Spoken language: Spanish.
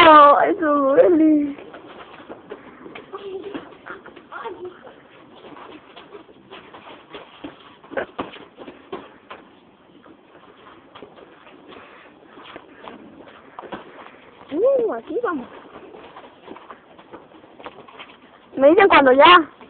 No, eso duele. Aquí vamos. Me dicen cuando ya.